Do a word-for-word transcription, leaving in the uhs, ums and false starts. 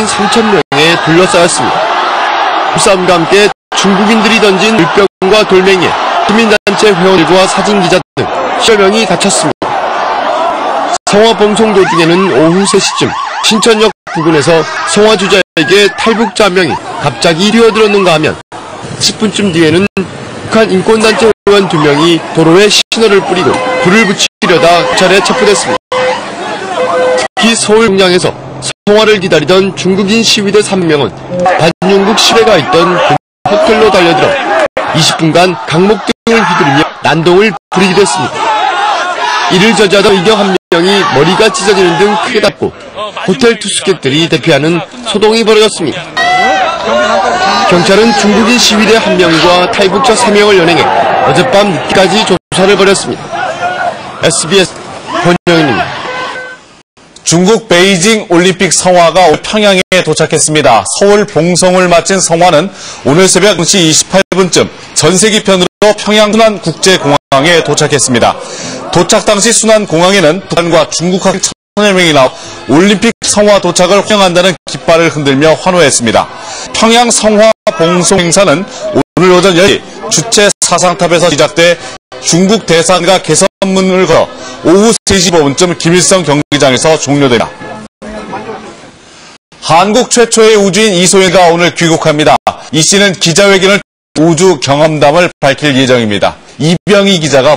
삼천 명에 둘러싸였습니다. 싸움과 함께 중국인들이 던진 물병과 돌멩이에 시민단체 회원들과 사진기자 등 십여 명이 다쳤습니다. 성화 봉송 도중에는 오후 세 시쯤 신천역 부근에서 성화주자에게 탈북자 한 명이 갑자기 뛰어들었는가 하면 십 분쯤 뒤에는 북한 인권단체 의원 두 명이 도로에 신호를 뿌리고 불을 붙이려다 차례 체포됐습니다. 특히 서울 공장에서 성화를 기다리던 중국인 시위대 삼 명은 반중국 시대가 있던 호텔로 달려들어 이십 분간 강목 등을 휘두르며 난동을 부리기도 했습니다. 이를 저지하던 의경 한 명이 머리가 찢어지는 등 크게 다쳤고 호텔 투숙객들이 대피하는 소동이 벌어졌습니다. 경찰은 중국인 시위대 한 명과 탈북자 세 명을 연행해 어젯밤 늦게까지 조사를 벌였습니다. 에스비에스 권영인입니다. 중국 베이징 올림픽 성화가 평양에 도착했습니다. 서울 봉송을 마친 성화는 오늘 새벽 영 시 이십팔 분쯤 전세기편으로 평양 순안국제공항에 도착했습니다. 도착 당시 순안공항에는 북한과 중국 학생 천여 명이 나와 올림픽 성화 도착을 환영한다는 깃발을 흔들며 환호했습니다. 평양 성화 봉송 행사는 오늘 오전 열 시 주최 사상탑에서 시작돼 중국 대사관과 개선문을 걸어 오후 세 시 십오 분쯤 김일성 경기장에서 종료됩니다. 한국 최초의 우주인 이소연이가 오늘 귀국합니다. 이 씨는 기자회견을 우주 경험담을 밝힐 예정입니다. 이병희 기자가